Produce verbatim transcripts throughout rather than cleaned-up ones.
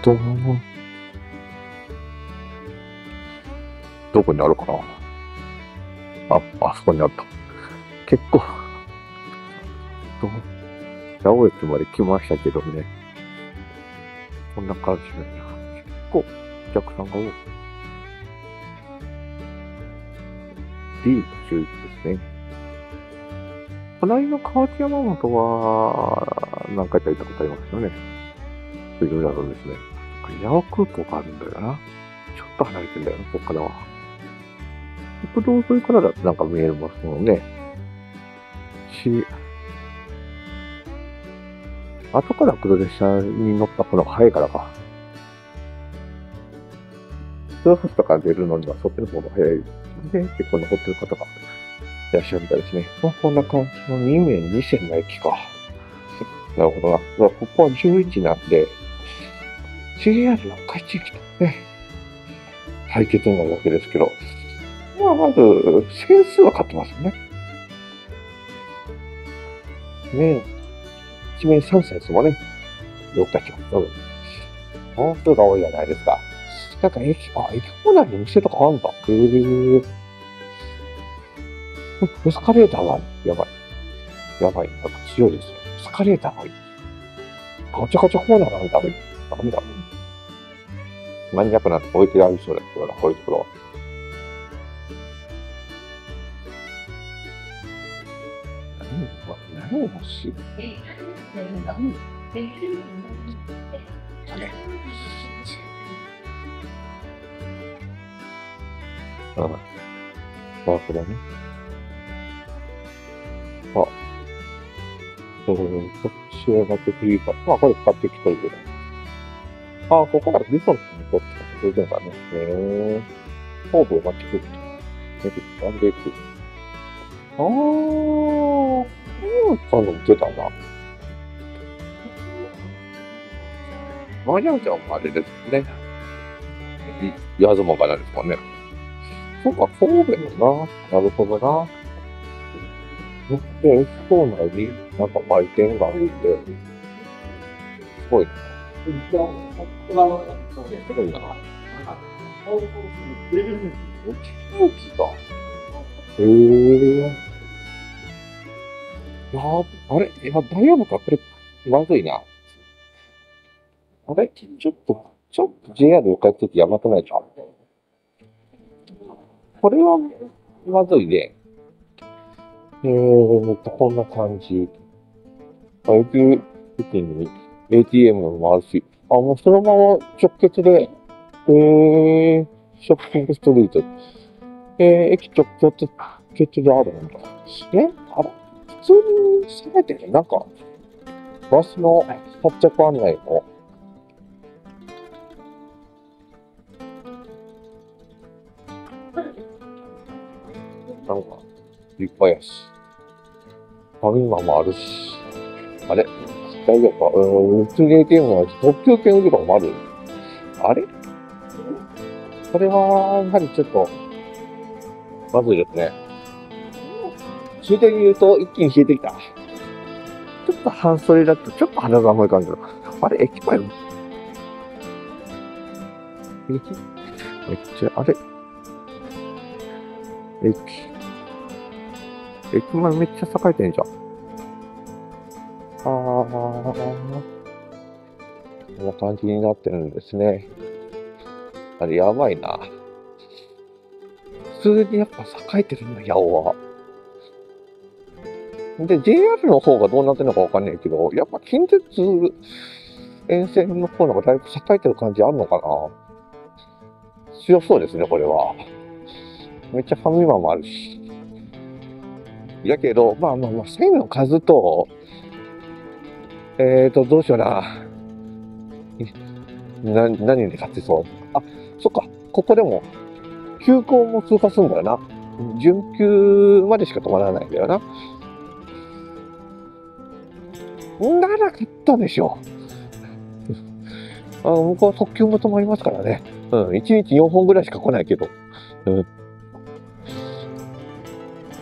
と、どこにあるかな。あ、あそこにあった。結構、と、八尾駅まで来ましたけどね。こんな感じなんや。結構、お客さんが多い。D の周囲ですね。隣の河内山本は、何回か行ったことありますよね。いろいろあるんですね。八尾空港があるんだよな。ちょっと離れてんだよな、ここからは。国道沿いからだとなんか見えますもんね。し、後から来る列車に乗った方が早いからか。ツアーとか出るのにはそっちの方が早いで、結構残ってる方がいらっしゃるみたいですね。まあ、こんな感じのにめんにせんの駅か。なるほどな。ここはじゅういちなんで、ジェイアール の赤い地域とね、対決になるわけですけど、まあ、まず、センスは買ってますよね。ねいちめんさんセンスもね、よく立ちます。本数が多いじゃないですか。なんか駅、あ、駅構内に店とかあるんだ。へぇ。エスカレーターがある。やばい。やばい。なんか強いですよ。エスカレーターがいい。ガチャガチャコーナーなんだ。ダメだ。マニアックなとこ置いてありそうだけどな、こういうところは。何、何欲しい？何？あれ？ああ、なるほどね。あ、そういうと、仕上がってフリーか。まあ、これ使ってきとるけど。あ、ここからリソンにとってくれてるんだね。へぇー。オーブを巻きくって。メキシカンでいく。あー、うん、そういうの出たな。マージャンちゃんもあれですね。ヤズマがなんですかね。そうか、神戸のな。なるほどな。で、そうなのに、なんか売店があって、すごいな。すごいな。ウキウキか。へぇー。いやー、あれいや、大丈夫かこれ、まずいな。あれちょっと、ちょっと ジェイアール を帰ってきてやばくないか。これは、まずいね。えーっと、こんな感じ。あ、駅、駅に エーティーエム もあるし、あ、もうそのまま直結で、えー、ショッピングストリート。えー、駅直結であるんだ。えあれ普通にせめてね、なんか、バスの発着案内も、なんか、いっぱいやし。ファミマもあるし。あれ大丈夫かうーん、普通に エーティーエム は特急券売り場もある。あれこれは、やはりちょっと、まずいですね。ついでに言うと、一気に冷えてきた。ちょっと半袖だと、ちょっと肌寒い感じだ。あれ、駅前、駅めっちゃ、あれ駅、駅前めっちゃ栄えてんじゃん。あー、こんな感じになってるんですね。あれ、やばいな。普通にやっぱ栄えてるんだ、八尾は。で、ジェイアール の方がどうなってるのかわかんないけど、やっぱ近鉄沿線の方の方がだいぶ栄えてる感じあるのかな。強そうですね、これは。めっちゃファミマもあるし。やけど、まあまあまあ、線の数と、えーと、どうしような。な、何で買ってそう。あ、そっか、ここでも、急行も通過するんだよな。準急までしか止まらないんだよな。なら買ったでしょ。あの、向こうは特急も止まりますからね。うん、いちにちよんほんぐらいしか来ないけど。うん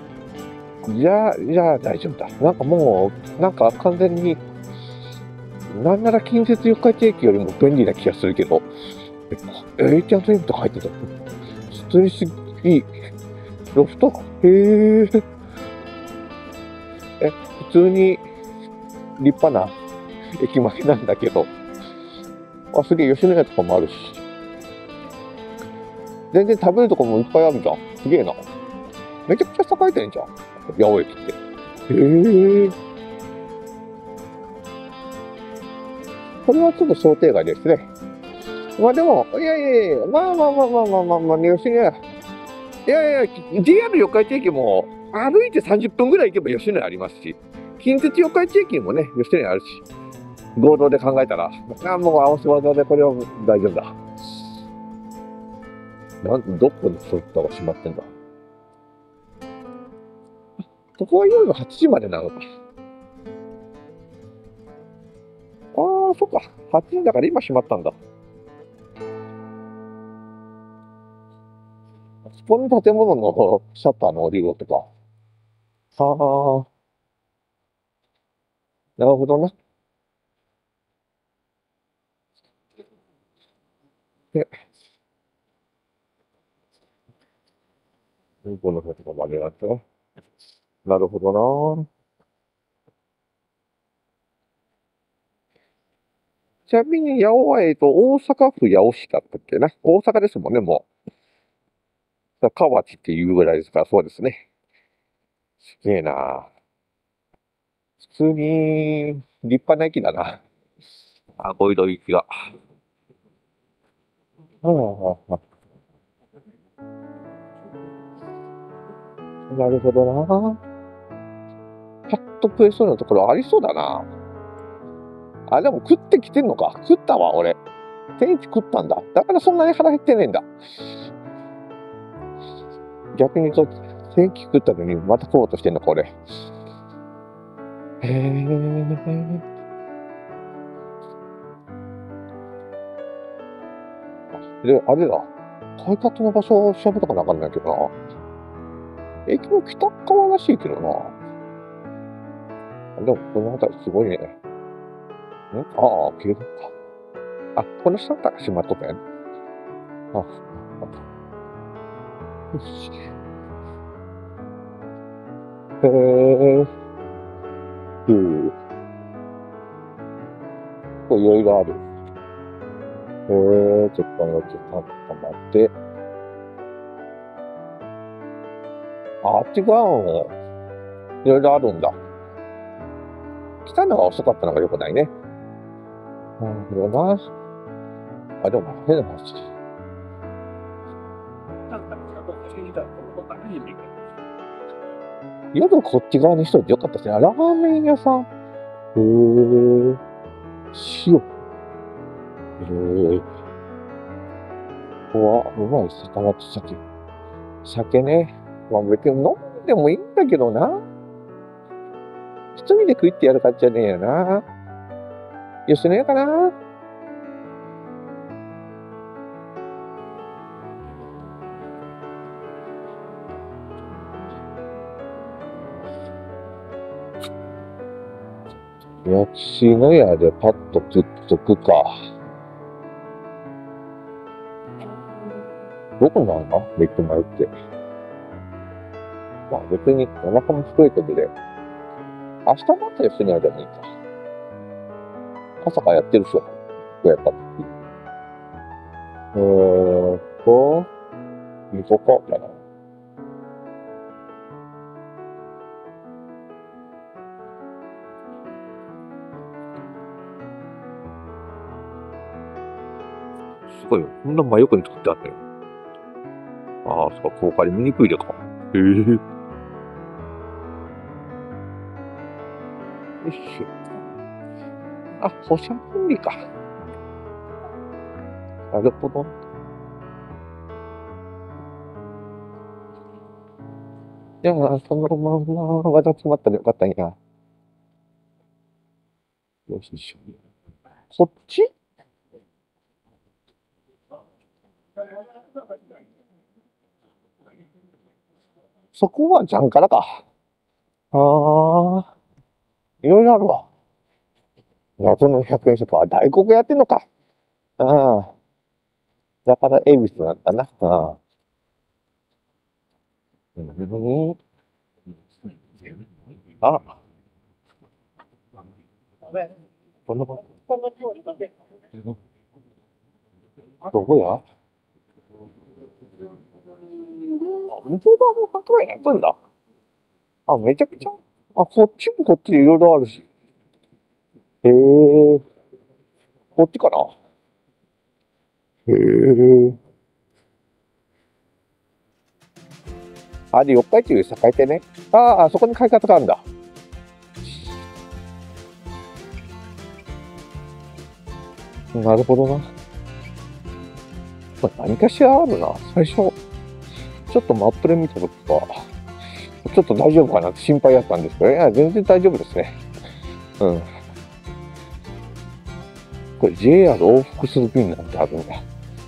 。じゃあ、じゃあ大丈夫だ。なんかもう、なんか完全に、 なんなら近鉄四日市駅よりも便利な気がするけど、え、エーティーアンドエム とか入ってた。普通にすっいい。ロフトへえ。え、普通に立派な駅前なんだけど。あ、すげえ、吉野家とかもあるし。全然食べるとこもいっぱいあるじゃん。すげえな。めちゃくちゃ栄えてんじゃん。八尾駅って。へえ。これはちょっと想定外ですね。まあでも、いやいやいや、まあまあまあまあまあまあまあ、吉野家。いやいや、ジェイアール 四日市駅も歩いてさんじゅっぷんぐらい行けば吉野家ありますし、近鉄四日市駅もね、吉野家あるし、合同で考えたら、あもう合わせ技でこれは大丈夫だ。なんどこにそういったが閉まってんだ。ここは夜はちじまでなのか。ああ、そっか。はちじだから今閉まったんだ。そこの建物のシャッターの降りろとか。はあ、なるほどな。で、この辺とかまでなってな。なるほどな。ちなみに、八尾は、えっと、大阪府八尾市だったっけな。大阪ですもんね、もう。河内っていうぐらいですから、そうですね。すげえな。普通に、立派な駅だな。あ、ゴイド行きが。はあはあ、なるほどな。パッと食えそうなところありそうだな。あ、でも食ってきてんのか。食ったわ、俺。天一食ったんだ。だからそんなに腹減ってねえんだ。逆に言うと、天一食ったのにまた食おうとしてんのか、俺。へえ。で、あれだ。買い方の場所を調べとかなあかんないけどな。駅の北側らしいけどな。でも、この辺りすごいね。んああ、消えたか。あ、この下から閉まっとったやん。あ、よし。へえ。うん。これいろいろある。へえ、ちょっとよくたまって。あ、違うの。いろいろあるんだ。来たのが遅かったのが良くないね。なるほどな。あ、でも変な話。夜こっち側にしといてよかったですね。ラーメン屋さん。へえ。塩。へえ。ここは、うまい魚と酒。酒ね。まあ別に飲んでもいいんだけどな。一人で食いってやるかっちゃねえよな。吉野家かな。吉野家でパッと食っとくか。どこなんだビッグマルって。まあ別にお腹も太いことで。明日もあった吉野家でもいいか。朝からやってるっしょ。どうやったって。えーっと、みそかかな。すごいよ。こんな真横に作ってあったよ。ああ、そうか、公開見にくいでか。へえ。よいしょ。あ、保写分離か。なるほど。いやー、そのまんま、また詰まったらよかったんや。よししょ。こっちそこはジャンからか。ああ、いろいろあるわ。 謎のひゃくえんショップは大黒やってんのか。ああ。だから恵比寿なんだな。ああ。うん。あ、この、どこや？あ、本当だ、もうひゃくえんやってんだ。あ、めちゃくちゃ。あ、こっちもこっちでいろいろあるし。へえ、こっちかな。へえ。あ、で、四日市栄えてね。ああ、あそこに買い方があるんだ。なるほどな。まあ、何かしらあるな。最初、ちょっとマップで見たときは、ちょっと大丈夫かなって心配だったんですけど、いや、全然大丈夫ですね。うん。これ ジェイアール 往復する便なんてあるんだ。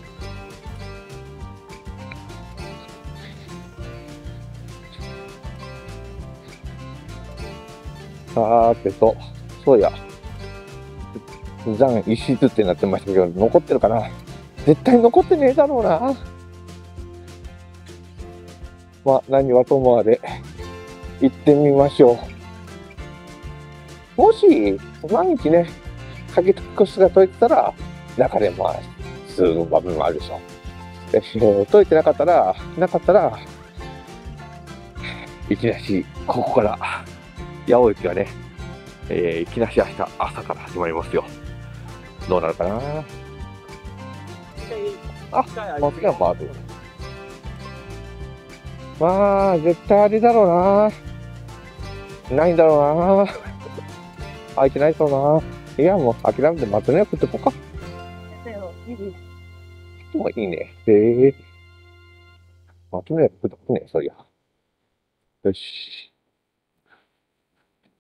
さーてと、そうや、残一室ってなってましたけど、残ってるかな？絶対残ってねえだろうな。まあ、何はともあれ、行ってみましょう。もし、毎日ね、鍵と個室が解いてたら、中でまあ、数の場面もあるでしょ。で、解いてなかったら、なかったら、いきなし、ここから、八尾駅がね、えー、いきなし明日朝から始まりますよ。どうなるかな。あ、もちろん回る。まあ、絶対あれだろうな。ないんだろうな。空いてないだろうな。いや、もう諦めてまたね、食ってこうか。もういいね。へえ。まとめ食ってこね、そういや。よし。